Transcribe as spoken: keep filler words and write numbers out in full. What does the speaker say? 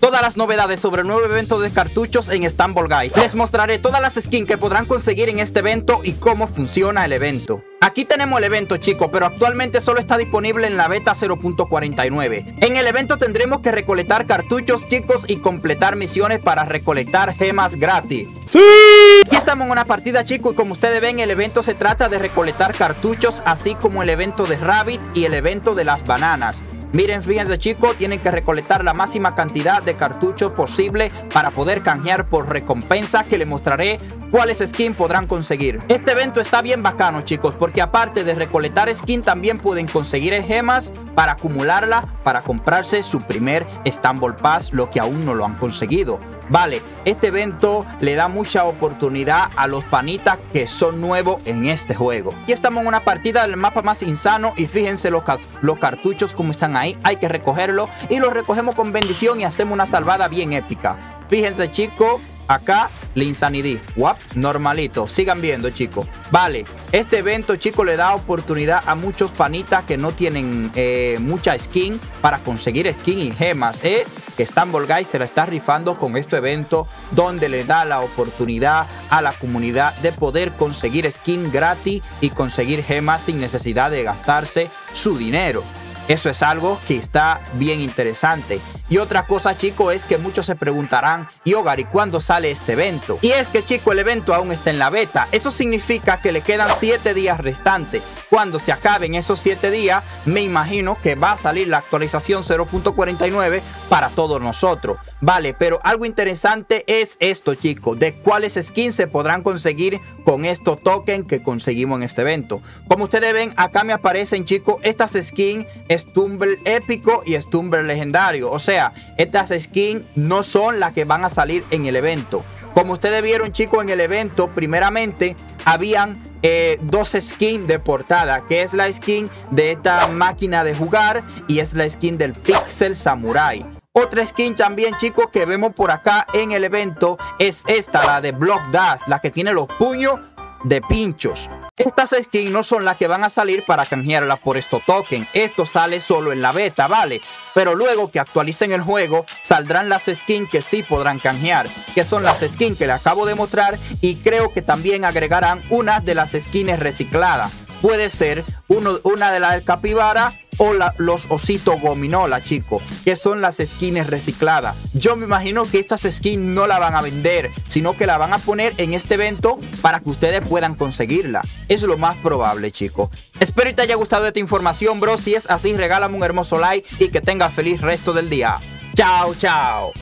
todas las novedades sobre el nuevo evento de cartuchos en Stumble Guys. Les mostraré todas las skins que podrán conseguir en este evento y cómo funciona el evento. Aquí tenemos el evento, chicos, pero actualmente solo está disponible en la beta cero punto cuarenta y nueve. En el evento tendremos que recolectar cartuchos, chicos, y completar misiones para recolectar gemas gratis. ¡Sí! Aquí estamos en una partida, chicos, y como ustedes ven, el evento se trata de recolectar cartuchos, así como el evento de Rabbit y el evento de las bananas. Miren, fíjense, chicos, tienen que recolectar la máxima cantidad de cartuchos posible para poder canjear por recompensa, que les mostraré cuáles skins podrán conseguir. Este evento está bien bacano, chicos, porque aparte de recolectar skin, también pueden conseguir gemas para acumularla, para comprarse su primer Stumble Pass, lo que aún no lo han conseguido. Vale, este evento le da mucha oportunidad a los panitas que son nuevos en este juego. Aquí estamos en una partida del mapa más insano y fíjense los, los cartuchos como están ahí. Hay que recogerlos y los recogemos con bendición y hacemos una salvada bien épica. Fíjense, chicos, acá la Insanity, Wap, normalito. Sigan viendo, chicos. Vale, este evento, chicos, le da oportunidad a muchos panitas que no tienen eh, mucha skin para conseguir skin y gemas, ¿eh? Que Stumble Guys se la está rifando con este evento, donde le da la oportunidad a la comunidad de poder conseguir skin gratis y conseguir gemas sin necesidad de gastarse su dinero. Eso es algo que está bien interesante. Y otra cosa, chicos, es que muchos se preguntarán, y Hogar, ¿y cuándo sale este evento? Y es que, chicos, el evento aún está en la beta. Eso significa que le quedan siete días restantes. Cuando se acaben esos siete días, me imagino que va a salir la actualización cero punto cuarenta y nueve para todos nosotros. Vale, pero algo interesante es esto, chicos, de cuáles skins se podrán conseguir con estos tokens que conseguimos en este evento. Como ustedes ven, acá me aparecen, chicos, estas skins Stumble épico y Stumble legendario. O sea, estas skins no son las que van a salir en el evento. Como ustedes vieron, chicos, en el evento, primeramente habían eh, dos skins de portada, que es la skin de esta máquina de jugar y es la skin del Pixel Samurai. Otra skin también, chicos, que vemos por acá en el evento es esta, la de Block Dash, la que tiene los puños de pinchos. Estas skins no son las que van a salir para canjearlas por estos tokens. Esto sale solo en la beta, ¿vale? Pero luego que actualicen el juego, saldrán las skins que sí podrán canjear, que son las skins que les acabo de mostrar, y creo que también agregarán una de las skins recicladas. Puede ser uno, una de las del capibara o la, los ositos gominola, chicos, que son las skins recicladas. Yo me imagino que estas skins no la van a vender, sino que la van a poner en este evento para que ustedes puedan conseguirla. Es lo más probable, chicos. Espero que te haya gustado esta información, bro. Si es así, regálame un hermoso like y que tengas feliz resto del día. Chao, chao.